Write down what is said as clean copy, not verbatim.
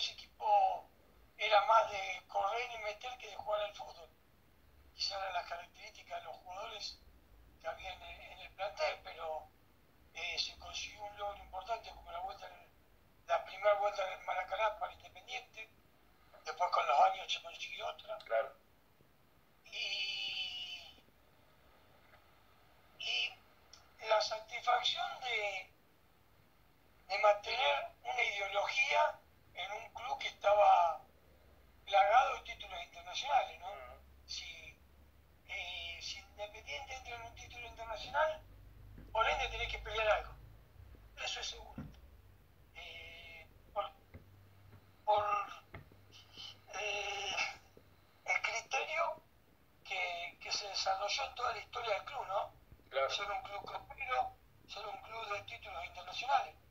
ese equipo era más de correr y meter que de jugar al fútbol. Quizás eran las características de los jugadores que había en el plantel, pero se consiguió un logro importante como la primera vuelta del Maracaná para Independiente, después con los años se consiguió otra. Claro. Y la satisfacción de mantener una ideología en un club que estaba plagado de títulos internacionales, ¿no? Si Independiente entra en un título internacional, por ende tenés que pelear algo. Eso es seguro. Por el criterio que se desarrolló en toda la historia del club, ¿no? Claro. Ser un club copero, ser un club de títulos internacionales.